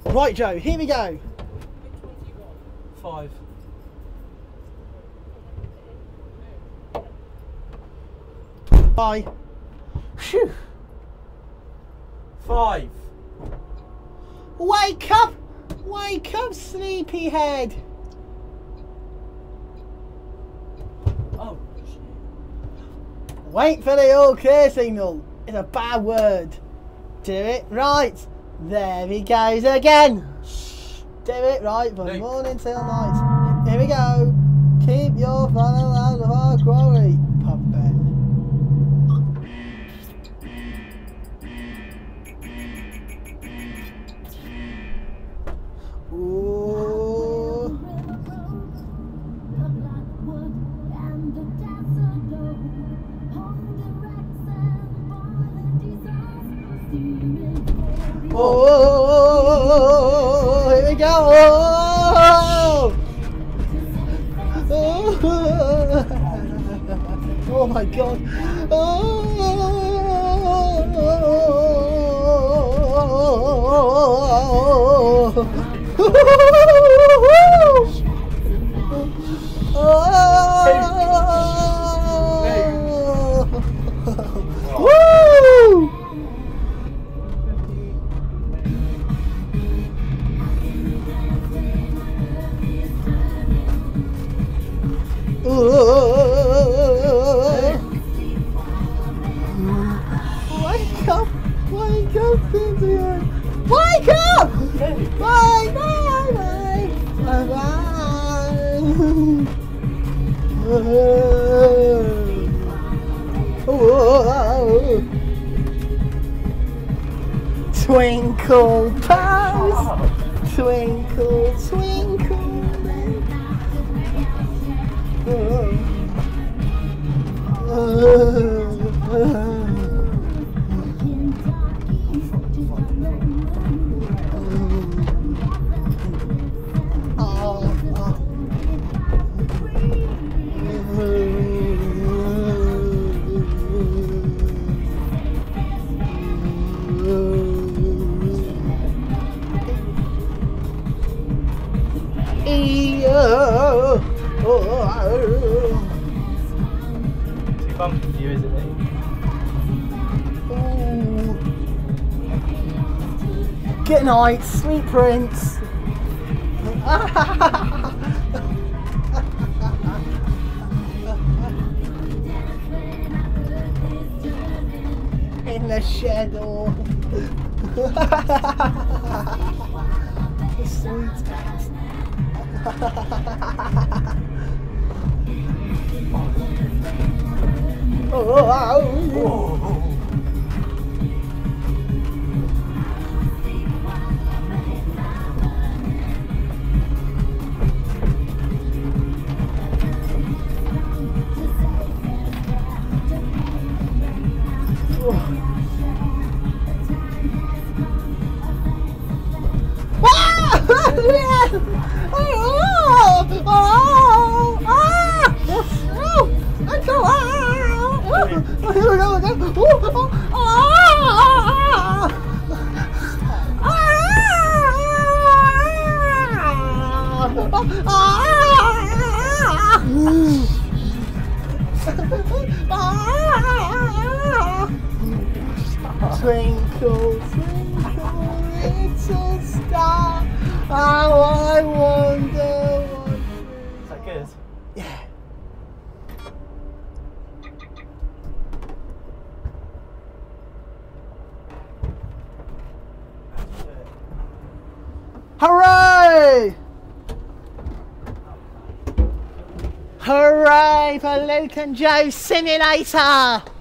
Right, Joe, here we go. 5. Bye. Phew. 5. Wake up! Wake up, sleepyhead! Oh. Wait for the all clear signal. It's a bad word. Do it right. There he goes again. Do it right from morning till night. Here we go. Keep your fun out of our quarry, Puppet. Ooh. Oh, here we go. Oh my God. Woo! Wake up! Wake up, Cynthia! Wake up! Bye, bye, bye, bye, bye. Twinkle, pose, twinkle, twinkle. Too bumpy for you, is it, mate? Good night, sweet prince. In the shadow. Sweet. Twinkle, twinkle, little star, how I wonder what. Is that good? Yeah. Hooray! Hooray for Luke and Joe Simulator!